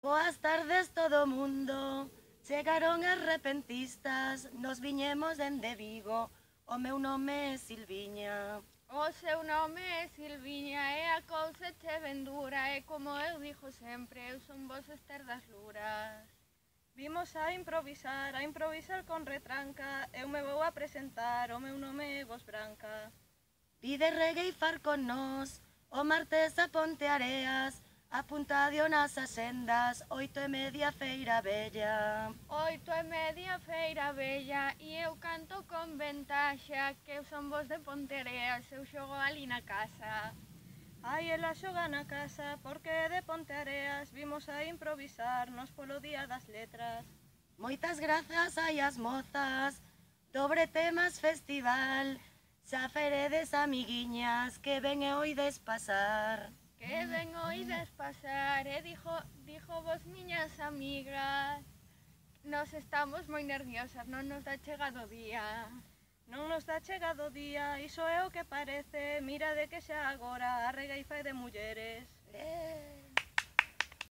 Boas tardes todo mundo. Chegaron as repentistas, nos viñemos dende Vigo. O meu nome é Silviña. O seu nome é Silviña e a cousa che ben dura e como eu dixo sempre, eu son vos Ester das Luras. Vimos a improvisar con retranca. Eu me vou a presentar, o meu nome é Vos Branca. Pide regueifar con nós, o martes a Ponte Areas, apuntadio nas asendas, 8:30 Feira Bella. 8:30 Feira Bella e eu canto con ventaxa que eu son vos de Ponteareas, eu xogo ali na casa. Ai, ela xoga na casa, porque é de Ponte Areas. Vimos a improvisarnos polo Día das Letras. Moitas grazas hai as mozas, dobre temas festival, xa feredes amiguiñas, que ben e oides pasar. Que ben oides pasar e dixo vos miñas amigas. Nos estamos moi nerviosas, non nos dá chegado o día. Non nos dá chegado o día, iso é o que parece. Mira de que xa agora a regueifa é de mulleres.